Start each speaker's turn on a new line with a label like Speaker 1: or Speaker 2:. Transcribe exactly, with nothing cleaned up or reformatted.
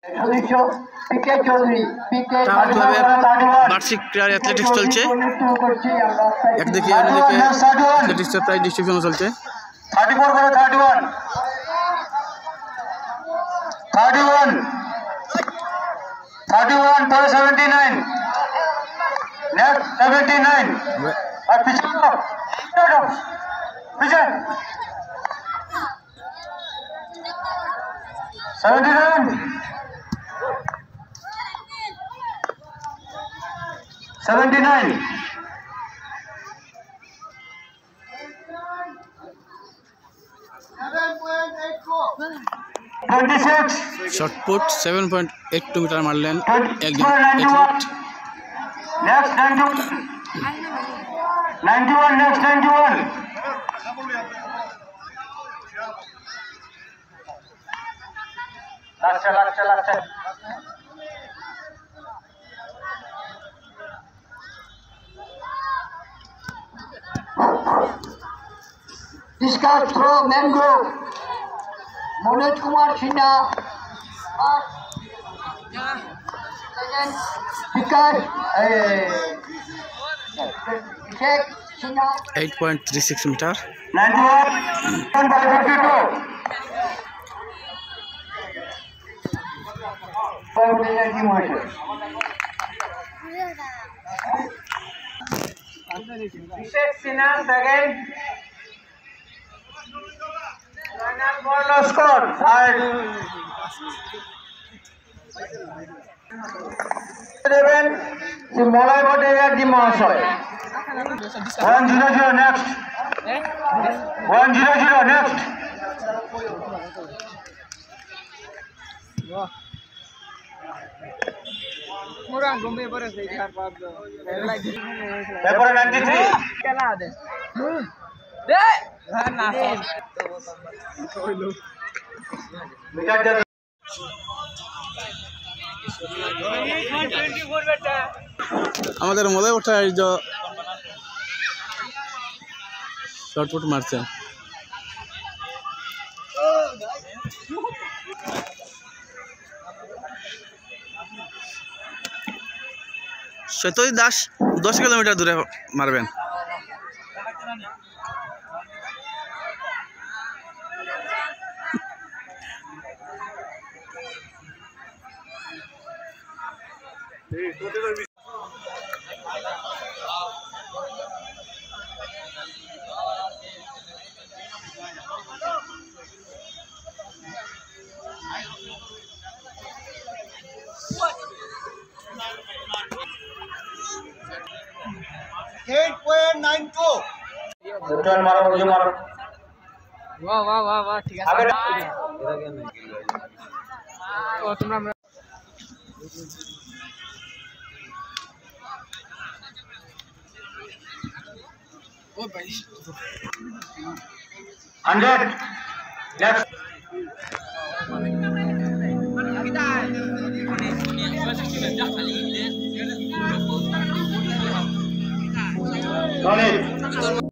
Speaker 1: বার্ষিক ক্রীড়া অ্যাথলেটিক্স চলছে একদিকে অন্যদিকে অ্যাথলেটিক্সের প্রাইজ ডিস্ট্রিবিউশন চলছে
Speaker 2: থার্টি ফোর করে thirty one thirty one thirty one পরে seventy nine next seventy nine আর পিছনে পিছনে seventy nine seventy nine twenty-six
Speaker 1: shot put seven point eight two metre মারলেন একজন
Speaker 2: next ninety-one next ninety-one লাগছে লাগছে লাগছে
Speaker 3: Discard throw mangrove. Manoj Kumar Sinha. Second picker. Check Sinha.
Speaker 1: eight point three six metre
Speaker 2: ninety-one by fifty-two. Check Sinha second. No score. Third. Seven. The Molai Bote at the Masoy. One zero zero next. One zero zero next. Paper ninety-three.
Speaker 1: আমাদের মধ্যে ওঠা এই যে shot put মারছে সত্যই দাস দশ kilometre দূরে মারবেন
Speaker 2: eight point nine two. Return मारो मुझे मारो.
Speaker 4: वाह वाह वाह वाह ठीक है.
Speaker 2: अगर
Speaker 4: ओ तुम्हारा ओ भाई
Speaker 2: hundred next. Got it.